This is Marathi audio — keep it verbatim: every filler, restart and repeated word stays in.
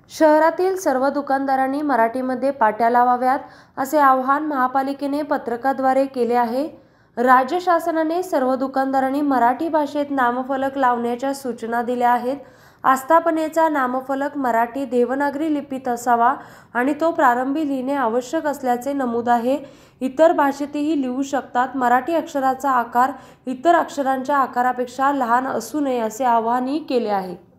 शहरातील सर्व दुकानदारांनी मराठीमध्ये पाट्या लावाव्यात असे आवाहन महापालिकेने पत्रकाद्वारे केले आहे। राज्य शासनाने सर्व दुकानदारांनी मराठी भाषेत नामफलक लावण्याच्या सूचना दिल्या आहेत। आस्थापनेचा नामफलक मराठी देवनागरी लिपीत असावा आणि तो प्रारंभी लिहिणे आवश्यक असल्याचे नमूद आहे। इतर भाषेतही लिहू शकतात। मराठी अक्षराचा आकार इतर अक्षरांच्या आकारापेक्षा लहान असू नये असे आवाहनही केले आहे।